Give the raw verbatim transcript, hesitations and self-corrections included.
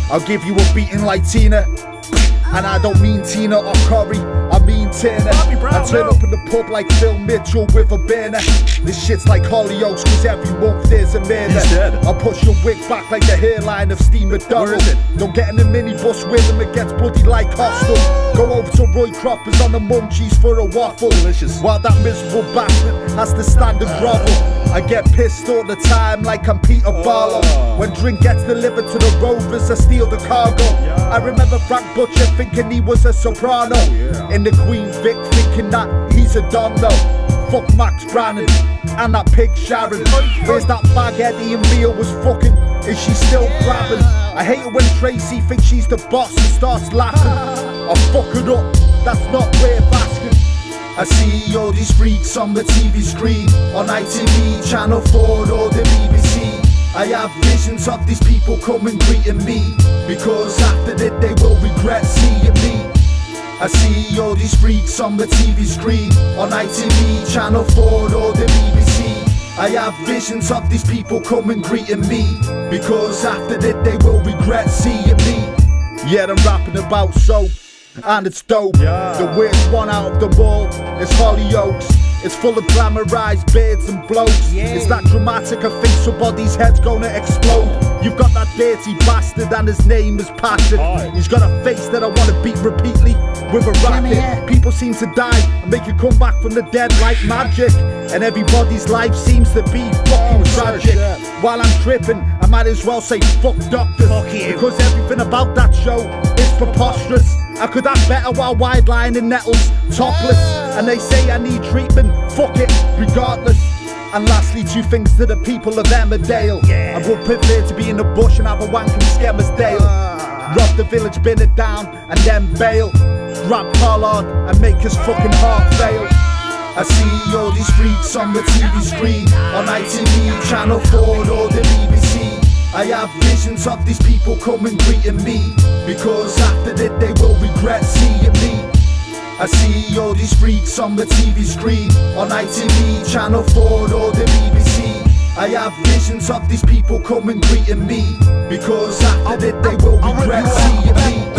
I'll give you a beating like Tina. And I don't mean Tina or Corrie, I mean Turner. I turn up in the pub like Phil Mitchell with a burner. This shit's like Hollyoaks, cause every month there's a murder. I'll push your wig back like the hairline of Ste McDonald. Don't get in the minibus with him, it gets bloody like hostel. Go over to Roy Cropper's on the munchies for a waffle. Delicious. While that miserable bastard has to stand and grovel. I get pissed all the time like I'm Peter Barlow. When drink gets delivered to the rovers, I steal the cargo. I remember Frank Butcher thinking he was a Soprano. In the Queen Vic thinking that he's a Don though. Fuck Max Branning and that pig Sharon. Where's that baghead Ian Beale was fucking? Is she still grabbing? I hate it when Tracy thinks she's the boss and starts laughing. I fuck it up, that's not worth asking. I see all these freaks on the T V screen, on I T V, Channel four or the B B C. I have visions of these people coming greeting me, because after that they will regret seeing me. I see all these freaks on the T V screen, on I T V, Channel four or the B B C. I have visions of these people coming greeting me, because after that they will regret seeing me. Yeah, I'm rapping about soap, and it's dope. Yeah. The weirdest one out of them all is Hollyoaks. It's full of glamorized beards and blokes. Yeah. It's that dramatic, I think somebody's head's gonna explode. You've got that dirty bastard and his name is Patrick. Hi. He's got a face that I wanna beat repeatedly with a racket. People seem to die and make you come back from the dead like magic. And everybody's life seems to be fucking oh, tragic. Shit. While I'm tripping, I might as well say fuck doctors. Fuck you. Because everything about that show is preposterous. I could have better while wide line in nettles, topless. And they say I need treatment, fuck it, regardless. And lastly, two things to the people of Emmerdale. Yeah. I would prefer to be in the bush and have a wank in Skemersdale. uh. Rob the village, bin it down, and then bail. Grab Pollard and make his fucking heart fail. I see all these freaks on the T V screen, on I T V, Channel four or the B B C. I have visions of these people coming greeting me, because after that they will regret seeing me. I see all these freaks on the T V screen, on I T V, Channel four or the B B C. I have visions of these people coming greeting me, because after that they will regret seeing me.